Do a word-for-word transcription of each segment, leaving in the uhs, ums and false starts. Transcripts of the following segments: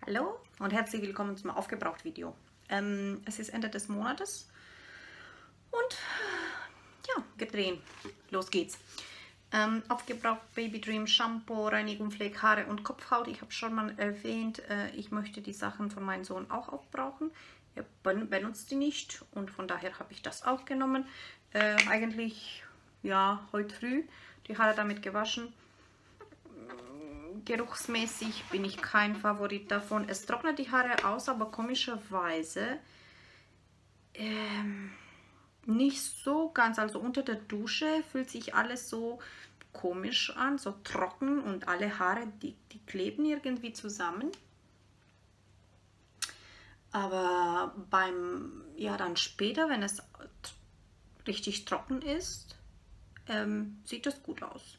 Hallo und herzlich willkommen zum Aufgebraucht-Video. Ähm, es ist Ende des Monats und ja, gedreht. Los geht's. Ähm, aufgebraucht Baby Dream Shampoo, Reinigung, Pflege, Haare und Kopfhaut. Ich habe schon mal erwähnt, äh, ich möchte die Sachen von meinem Sohn auch aufbrauchen. Er benutzt die nicht und von daher habe ich das auch genommen. Äh, eigentlich, ja, heute früh die Haare damit gewaschen. Geruchsmäßig bin ich kein Favorit davon. Es trocknet die Haare aus, aber komischerweise ähm, nicht so ganz. Also unter der Dusche fühlt sich alles so komisch an, so trocken und alle Haare, die, die kleben irgendwie zusammen. Aber beim, ja dann später, wenn es richtig trocken ist, ähm, sieht das gut aus.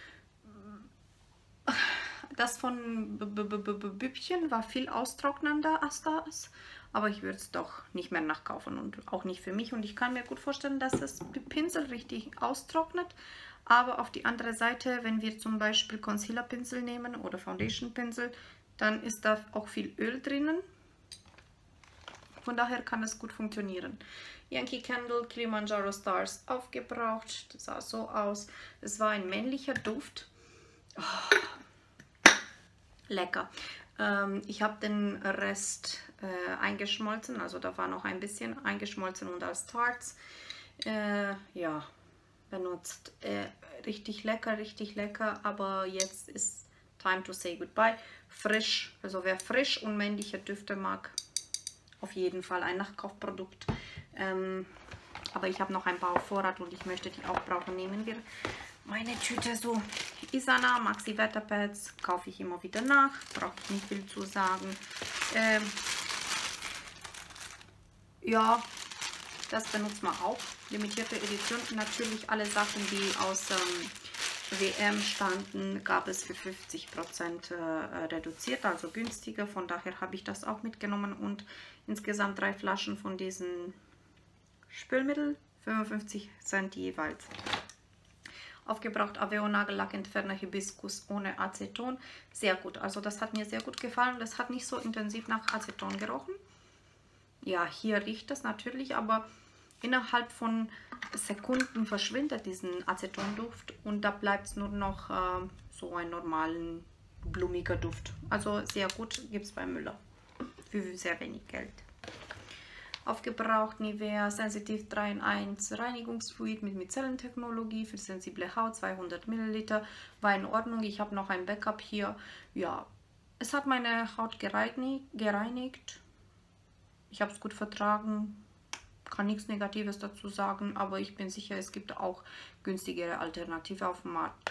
Das von Bübchen war viel austrocknender als das, aber ich würde es doch nicht mehr nachkaufen und auch nicht für mich. Und ich kann mir gut vorstellen, dass das Pinsel richtig austrocknet, aber auf die andere Seite, wenn wir zum Beispiel Concealer-Pinsel nehmen oder Foundation-Pinsel, dann ist da auch viel Öl drinnen. Von daher kann es gut funktionieren. Yankee Candle Kilimanjaro Stars aufgebraucht. Das sah so aus. Es war ein männlicher Duft. Oh. Lecker. Ähm, ich habe den Rest äh, eingeschmolzen, also da war noch ein bisschen eingeschmolzen und als Tarts äh, ja, benutzt. Äh, richtig lecker, richtig lecker, aber jetzt ist time to say goodbye. Frisch, also wer frisch und männliche Düfte mag, auf jeden Fall ein Nachkaufprodukt. Ähm, aber ich habe noch ein paar auf Vorrat und ich möchte die auch brauchen. Nehmen wir meine Tüte so. Isana Maxi Wetterpads kaufe ich immer wieder nach, brauche ich nicht viel zu sagen. Ähm, ja, das benutzt man auch. Limitierte Edition. Natürlich alle Sachen, die aus ähm, W M standen, gab es für fünfzig Prozent äh, reduziert, also günstiger. Von daher habe ich das auch mitgenommen und insgesamt drei Flaschen von diesen Spülmittel, fünfundfünfzig Cent jeweils. Aufgebraucht Aveo Nagellackentferner Hibiskus ohne Aceton. Sehr gut, also das hat mir sehr gut gefallen. Das hat nicht so intensiv nach Aceton gerochen. Ja, hier riecht das natürlich, aber innerhalb von Sekunden verschwindet diesen Acetonduft und da bleibt es nur noch äh, so ein normalen, blumiger Duft. Also sehr gut, gibt es bei Müller. Für sehr wenig Geld. Aufgebraucht Nivea Sensitive drei in eins Reinigungsfluid mit Micellentechnologie für sensible Haut, zweihundert Milliliter. War in Ordnung. Ich habe noch ein Backup hier. Ja, es hat meine Haut gereinigt. gereinigt. Ich habe es gut vertragen. Kann nichts Negatives dazu sagen, aber ich bin sicher, es gibt auch günstigere Alternative auf dem Markt.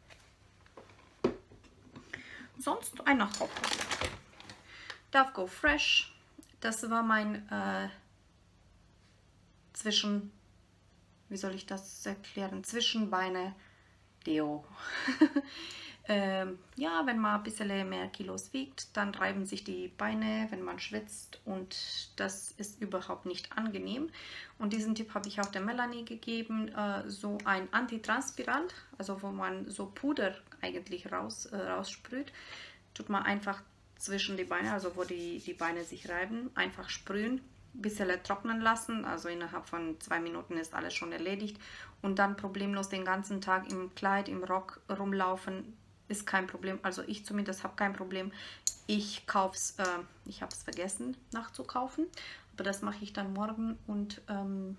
Sonst ein Nachkaufprodukt. Dove Go Fresh. Das war mein äh, Zwischen, wie soll ich das erklären, Zwischenbeine Deo. ähm, ja, wenn man ein bisschen mehr Kilos wiegt, dann reiben sich die Beine, wenn man schwitzt und das ist überhaupt nicht angenehm. Und diesen Tipp habe ich auch der Melanie gegeben, äh, so ein Antitranspirant, also wo man so Puder eigentlich raus, äh, raussprüht, tut man einfach zwischen die Beine, also wo die, die Beine sich reiben, einfach sprühen. Ein bisschen trocknen lassen, also innerhalb von zwei Minuten ist alles schon erledigt und dann problemlos den ganzen Tag im Kleid, im Rock rumlaufen, ist kein Problem, also ich zumindest habe kein Problem. Ich kaufe es, äh, ich habe es vergessen nachzukaufen, aber das mache ich dann morgen und ähm,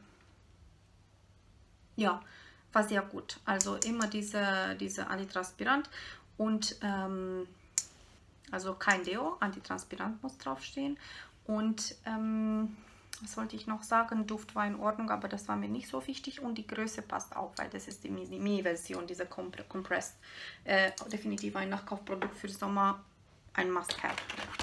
ja, war sehr gut. Also immer diese, diese Antitranspirant und ähm, also kein Deo, Antitranspirant muss draufstehen. Und ähm, was wollte ich noch sagen? Duft war in Ordnung, aber das war mir nicht so wichtig. Und die Größe passt auch, weil das ist die Mini-Version, diese Compressed. Äh, definitiv ein Nachkaufprodukt für Sommer, ein Must-Have.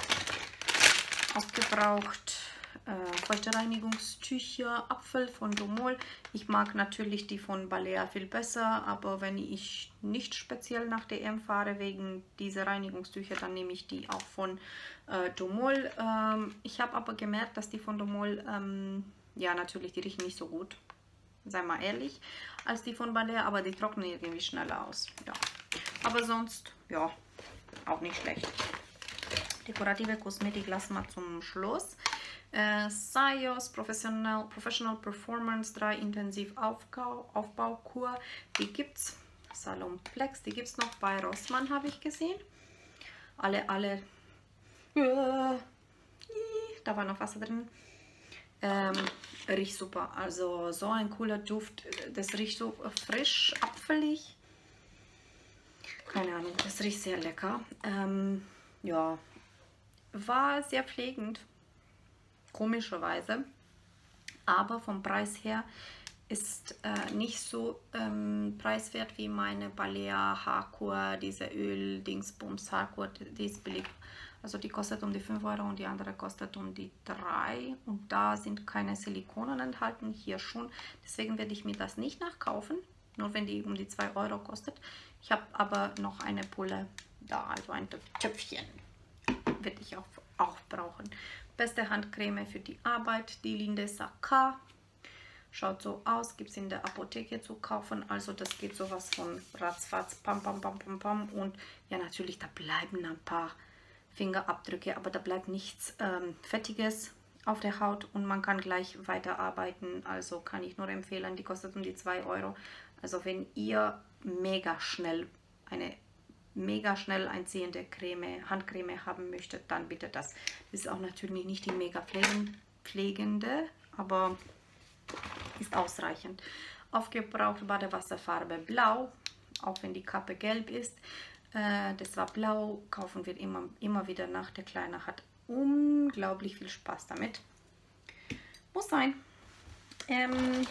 Aufgebraucht äh, Feuchtereinigungstücher, Apfel von Domol. Ich mag natürlich die von Balea viel besser, aber wenn ich nicht speziell nach D M fahre wegen dieser Reinigungstücher, dann nehme ich die auch von äh, Domol. Ähm, ich habe aber gemerkt, dass die von Domol, ähm, ja natürlich, die riechen nicht so gut, sei mal ehrlich, als die von Balea, aber die trocknen irgendwie schneller aus. Ja. Aber sonst, ja, auch nicht schlecht. Dekorative Kosmetik lassen wir zum Schluss. Äh, Sayos Professional, Professional Performance drei Intensiv Aufbau, Aufbaukur. Die gibt es. Salomplex, die gibt es noch bei Rossmann, habe ich gesehen. Alle, alle. Äh, da war noch Wasser drin. Ähm, riecht super. Also so ein cooler Duft. Das riecht so frisch, apfelig. Keine Ahnung, das riecht sehr lecker. Ähm, ja, war sehr pflegend, komischerweise. Aber vom Preis her ist äh, nicht so ähm, preiswert wie meine Balea Haarkur, diese Öl-Dingsbums Haarkur, die ist billig. Also die kostet um die fünf Euro und die andere kostet um die drei. Und da sind keine Silikonen enthalten, hier schon. Deswegen werde ich mir das nicht nachkaufen, nur wenn die um die zwei Euro kostet. Ich habe aber noch eine Pulle da, also ein Töpfchen. Werde ich auch, auch brauchen. Beste Handcreme für die Arbeit, die Lindesa K. Schaut so aus, gibt es in der Apotheke zu kaufen. Also das geht sowas von ratzfatz, pam, pam, pam, pam, pam. Und ja, natürlich, da bleiben ein paar Fingerabdrücke, aber da bleibt nichts ähm, Fettiges auf der Haut und man kann gleich weiterarbeiten. Also kann ich nur empfehlen, die kostet um die zwei Euro. Also wenn ihr mega schnell eine mega schnell einziehende Creme, Handcreme haben möchtet, dann bitte das. Das ist auch natürlich nicht die mega pflegende, aber ist ausreichend. Aufgebraucht Badewasserfarbe blau, auch wenn die Kappe gelb ist. Äh, das war blau, kaufen wir immer, immer wieder nach. Der Kleine hat unglaublich viel Spaß damit. Muss sein. Ähm,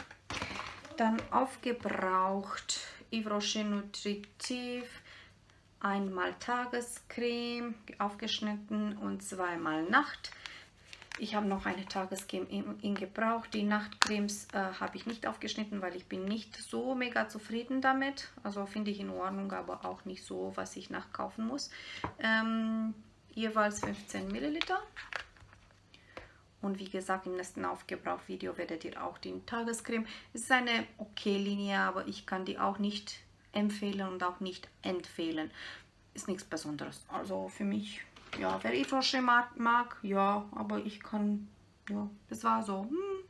dann aufgebraucht Yves Rocher Nutritiv. Einmal Tagescreme, aufgeschnitten und zweimal Nacht. Ich habe noch eine Tagescreme in, in Gebrauch. Die Nachtcremes äh, habe ich nicht aufgeschnitten, weil ich bin nicht so mega zufrieden damit. Also finde ich in Ordnung, aber auch nicht so, was ich nachkaufen muss. Ähm, jeweils fünfzehn Milliliter. Und wie gesagt, im nächsten Aufgebrauch-Video werdet ihr auch die Tagescreme. Es ist eine okay Linie, aber ich kann die auch nicht empfehlen und auch nicht empfehlen. Ist nichts Besonderes. Also für mich, ja, wer Yves Rocher mag, mag, ja, aber ich kann, ja, das war so. Hm.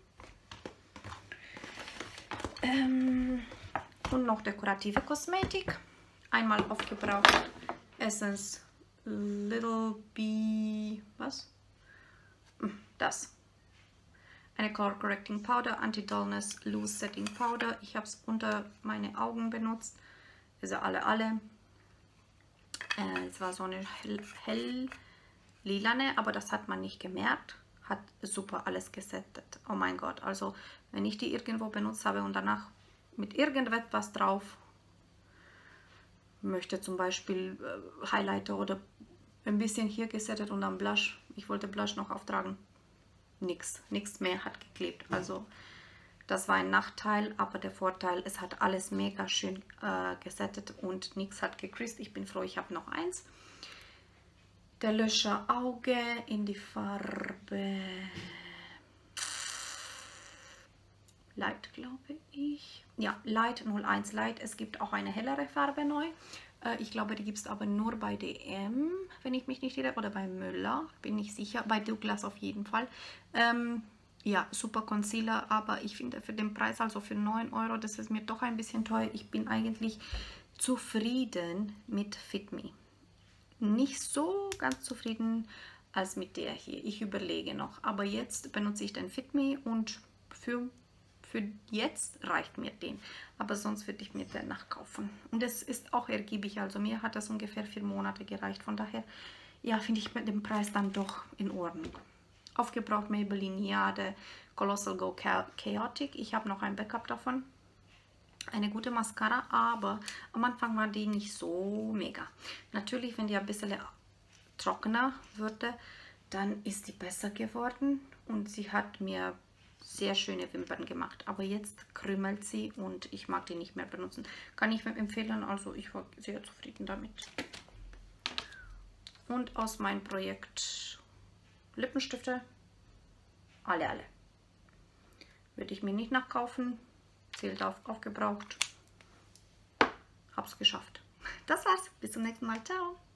Ähm, und noch dekorative Kosmetik. Einmal aufgebraucht Essence Little Bee, was? Das. Eine Color Correcting Powder, Anti-Dullness Loose Setting Powder. Ich habe es unter meine Augen benutzt. Also alle, alle. Äh, es war so eine hell, hell lilane, aber das hat man nicht gemerkt. Hat super alles gesettet. Oh mein Gott. Also wenn ich die irgendwo benutzt habe und danach mit irgendetwas drauf möchte, zum Beispiel äh, Highlighter oder ein bisschen hier gesettet und dann Blush. Ich wollte Blush noch auftragen. Nix, nichts mehr hat geklebt. Also das war ein Nachteil, aber der Vorteil, es hat alles mega schön äh, gesettet und nichts hat gecreased. Ich bin froh, ich habe noch eins. Der Löscher Auge in die Farbe Light, glaube ich. Ja, Light null eins Light. Es gibt auch eine hellere Farbe neu. Äh, ich glaube, die gibt es aber nur bei D M, wenn ich mich nicht irre, oder bei Müller, bin ich sicher. Bei Douglas auf jeden Fall. Ähm, ja, super Concealer, aber ich finde für den Preis, also für neun Euro, das ist mir doch ein bisschen teuer. Ich bin eigentlich zufrieden mit Fit Me. Nicht so ganz zufrieden als mit der hier. Ich überlege noch, aber jetzt benutze ich den Fit Me und für, für jetzt reicht mir den. Aber sonst würde ich mir den nachkaufen. Und es ist auch ergiebig, also mir hat das ungefähr vier Monate gereicht. Von daher, ja, finde ich mit dem Preis dann doch in Ordnung. Aufgebraucht Maybelline Jade Colossal Go Chaotic. Ich habe noch ein Backup davon. Eine gute Mascara, aber am Anfang war die nicht so mega. Natürlich, wenn die ein bisschen trockener würde, dann ist die besser geworden und sie hat mir sehr schöne Wimpern gemacht. Aber jetzt krümelt sie und ich mag die nicht mehr benutzen. Kann ich empfehlen, also ich war sehr zufrieden damit. Und aus meinem Projekt Lippenstifte, alle, alle. Würde ich mir nicht nachkaufen. Zählt auf aufgebraucht. Hab's geschafft. Das war's. Bis zum nächsten Mal. Ciao.